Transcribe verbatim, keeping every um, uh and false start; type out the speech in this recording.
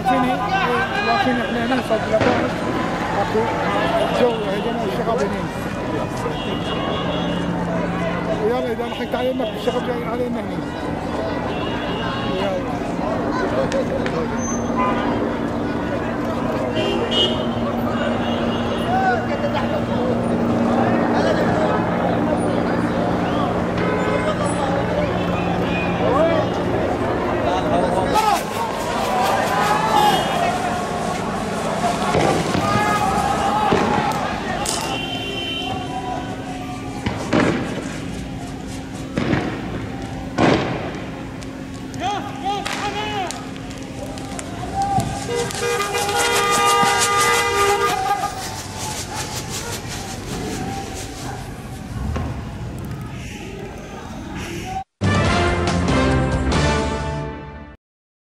فيني لكن احنا نوصل لبعض اكو الجو هنا الشغب هنا يلا اذا لحقت علينا في الشغب جاي علينا هنا يلا